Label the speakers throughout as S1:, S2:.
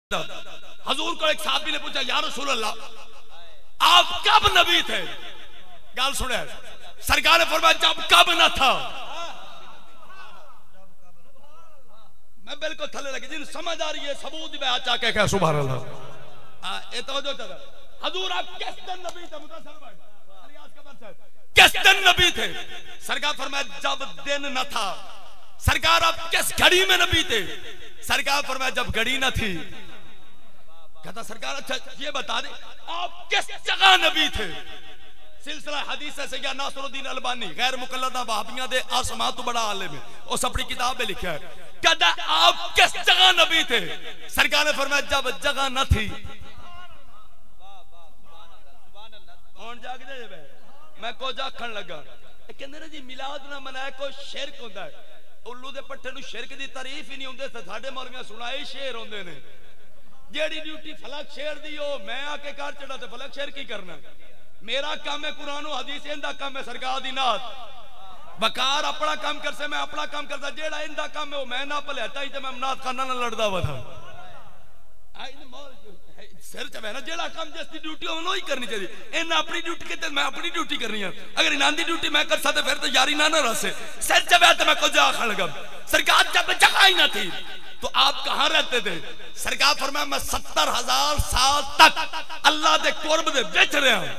S1: حضور کو ایک صحابی نے پوچھا یا رسول اللہ آپ کب نبی تھے؟ گال سنے سرکار نے فرمایا جب کب نہ تھا. میں بالکل تھلے لگی جن سمجھ آ رہی ہے ثبوت میں آچا کے کہا سبحان اللہ. یہ توجہ چاہتا حضور آپ کس دن نبی تھے؟ کس دن نبی تھے؟ سرکار فرمایا جب دن نہ تھا. سرکار آپ کس گھڑی میں نبی تھے؟ سرکار فرمایا جب گھڑی نہ تھی. کہتا سرکار اچھا یہ بتا دیں آپ کس جگہ نبی تھے؟ سلسلہ حدیث ہے سیدنا ناصر الدین البانی غیر مقلدہ وہابیاں دے آسمان تو بڑا عالم ہے اس اپنی کتاب میں لکھا ہے. کہتا آپ کس جگہ نبی تھے؟ سرکار نے فرمایا جب جگہ نہ تھی. کون جاگ دے بے میں کو جا کھن لگا کہندے نے جی میلاد نہ منائے کوئی شرک ہوندا ہے. الو دے پٹھے نو شرک دی تعریف ہی نہیں ہوندے تے ساڈے مولویاں سنائے شعر ہوندے نے. جیڑی ڈیوٹی فلک شعر دی ہو میں آ کے کار چڑھا تے فلک شعر کی کرنا. میرا کام ہے قرآن و حدیث اندا کام ہے سرکار دی نعت. بکار اپنا کام کر سے میں اپنا کام کرتا جیڑا اندا کام ہے وہ میں نہ پلیتا ہی تے میں نعت خانہ نہ لڑدا وا تھا. سر چوے نا جیڑا کام جس دی ڈیوٹی انہوں ہی کرنی چاہیے. انہاں اپنی ڈیوٹی کہتے میں اپنی ڈیوٹی کرنی ہے. اگر انہاں دی ڈیوٹی میں کر سکتا پھر تو یاری نہ رسے. سر چوے تے میں کو جا کھڑ لگا. سرکار جب جگہ ہی نہ تھی تو آپ کہاں رہتے تھے؟ سرکار فرمایا میں 70,000 سال تک اللہ دے قرب دے بیچ رہا ہوں.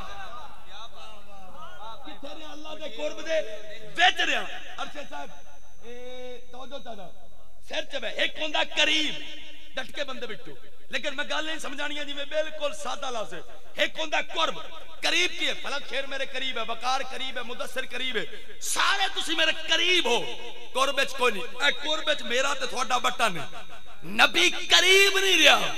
S1: کتھے رہے اللہ دے قرب دے بیچ رہا. ارشد صاحب توجہ چاہتا سر چوے ایک ہوندہ قریب ڈٹ کے بندے بٹھو لیکن میں گل نہیں سمجھانی ہے جی میں بالکل سادہ لفظ ہے. ایک ہوندہ قرب قریب کی ہے. فلک شیر میرے قریب ہے وقار قریب ہے مدثر قریب ہے سارے تسی میرے قریب ہو. قرب وچ کوئی نہیں. اے قرب وچ میرا تے تھوڑا بٹن ہے. نبی قریب نہیں رہا.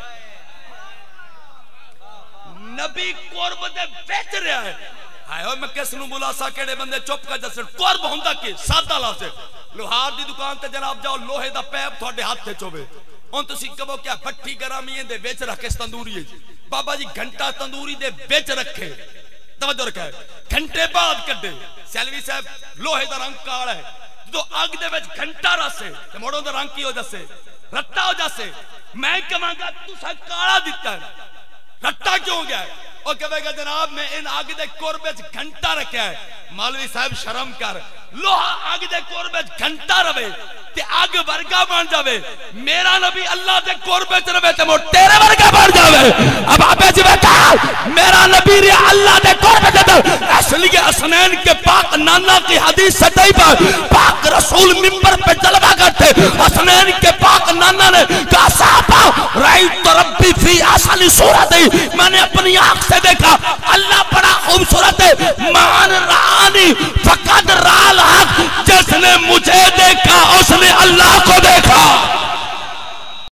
S1: نبی قرب دے بیچ رہا ہے. ہائے میں کس نو بلا سا کیڑے بندے چپ کر جسے قرب ہوندا کی سادہ لفظ ہے. لوہار دی دکان تے جناب جاؤ لوہے دا پیپ تھوڑے ہاتھ تے چوبے ان تسی کہو کیا بھٹی گرامی دے وچ رکھے تندوری ہے جی. بابا جی گھنٹہ تندوری دے وچ رکھے توجہ رکھے گھنٹے بعد کڈے. سیلوی صاحب لوہے دا رنگ کالا ہے تو اگ دے وچ گھنٹہ رسے تے موڑوں دا رنگ کی ہو جاسے رتا ہو جاسے. میں کہاں گا تسا کالا دتا ہے رتا کیوں گیا ہے؟ اور کہے گا جناب میں ان آگ دے قرب وچ گھنٹہ رکھا ہے. مولوی صاحب شرم کر. لوہا آگ دے قرب وچ گھنٹہ رہے تے آگ ورگا بن جاوے. میرا نبی اللہ دے قرب وچ رہے تے مو تیرے ورگا بن جاوے. اب آپے جی بیٹا میرا نبی رہا اللہ دے قرب وچ اس لیے حسنین کے پاک نانا کی حدیث سے طیبہ پاک رسول منبر پہ جلوہ کرتے. حسنین کے پاک نانا نے کہا صحابہ رأیت ربی فی احسن صورت میں نے اپنی آنکھ سے دیکھا اللہ بڑا خوبصورت ہے. مان رانی فقد رال حق جس نے مجھے دیکھا اس نے اللہ کو دیکھا.